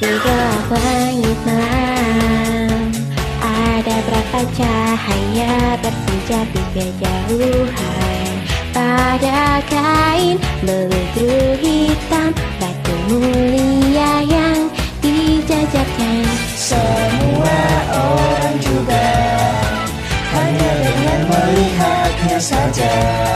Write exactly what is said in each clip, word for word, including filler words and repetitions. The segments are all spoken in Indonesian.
Di gelap langit malam, ada berapa cahaya berpijar di kejauhan. Pada kain beludru hitam, batu mulia yang dijajarkan. Semua orang juga hanya dengan melihatnya saja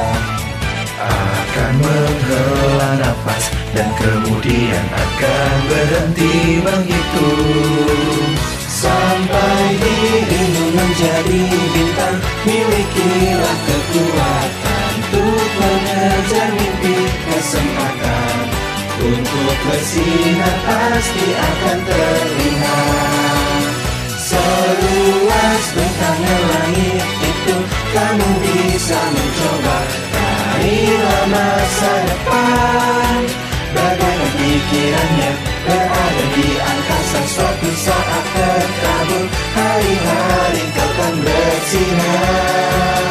akan menghela nafas dan kemudian akan berhenti menghitung sampai dirimu menjadi bintang. Milikilah kekuatan untuk mengejar mimpi, kesempatan untuk bersinar pasti akan terlihat. Seluas bentangnya langit itu, kamu bisa mencoba. Raihlah masa depan, bagaikan pikirannya berada di angkasa. Suatu saat terkabul, hari-hari kau kan bersinar.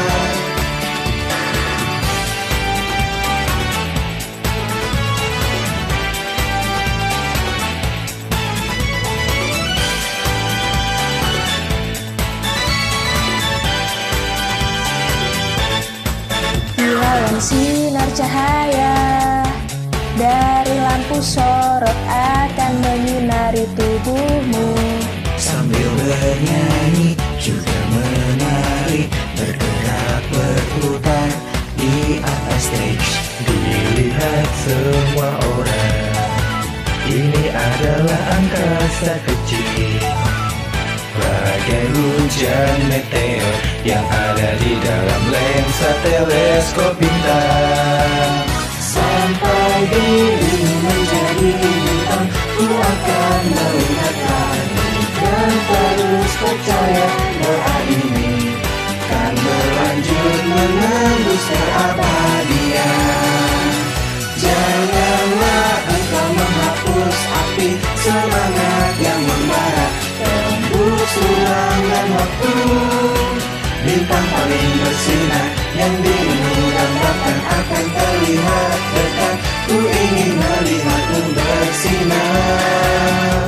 Kilauan sinar cahaya dari lampu sorot akan menyinari tubuhmu. sambil bernyanyi juga menari, bergerak berputar di atas stage. Dilihat semua orang, ini adalah angkasa kecil, bagai hujan meteor yang ada di dalam lensa teleskop bintang. Sampai dirimu menjadi bintang, ku akan melihat langit dan terus percaya doa ini kan berlanjut menembus keabadian. Janganlah engkau menghapus api semangat yang membara, tembus ruangan waktu. Bintang paling bersinar yang dirimu dambakan akan terlihat dekat. Ku ingin melihatmu bersinar.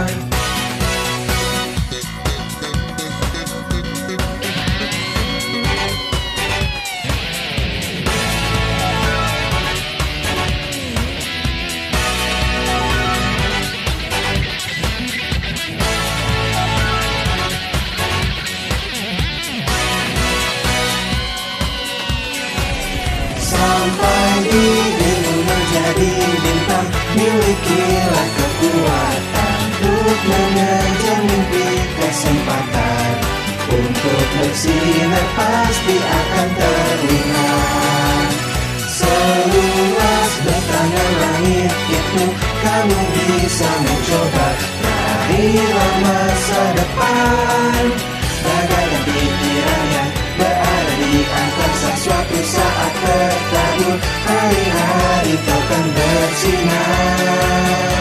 Sampai dirimu menjadi bintang, milikilah kekuatan untuk mengejar mimpi, kesempatan untuk bersinar pasti akan terlihat. Seluas bentang langit itu, kamu bisa mencoba. Raihlah masa depan, bagaikan pikirannya berada di angkasa. Suatu saat terkabul, hari-hari kau kan bersinar.